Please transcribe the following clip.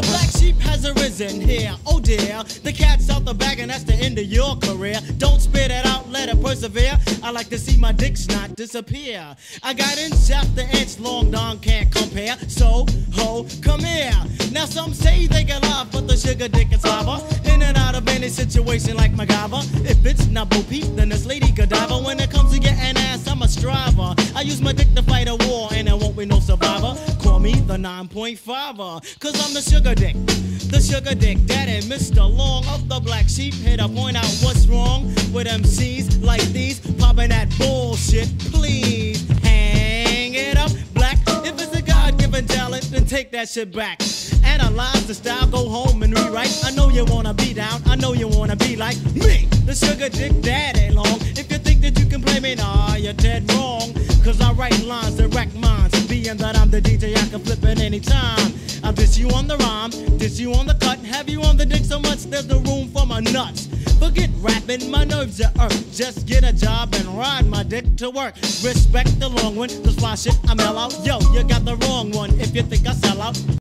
black sheep has arisen here. Oh dear, the cat's out the bag and that's the end of your career. Don't spit it out, let it persevere. I like to see my dick not disappear. I got inch after inch, long Don can't compare. So, ho, come here. Now some say they can laugh, but the sugar dick is lava. In and out of any situation like MacGyver. If it's not Bo Peep, then it's Lady Godiva. When it comes to getting ass, I'm a striver. I use my dick to fight a war, and there won't be no survivor. Call me the 9.5er, cause I'm the sugar dick. The sugar dick daddy, Mr. Long of the Black Sheep. Here to point out what's wrong with MCs like these, popping that bullshit. Please hang it up, black. If it's a God-given talent, then take that shit back. Analyze the style, go home and rewrite. I know you wanna be down, I know you wanna be like me, the sugar dick daddy Long. If you think that you can play me, nah, you're dead wrong. Cause I write lines that wreck minds. Being that I'm the DJ, I can flip it anytime. I'll diss you on the rhyme, diss you on the cut, have you on the dick so much there's no room for my nuts. Forget rapping, my nerves are irked. Just get a job and ride my dick to work. Respect the long one, cause fly shit, I'm mellow. Yo, you got the wrong one if you think I sell out.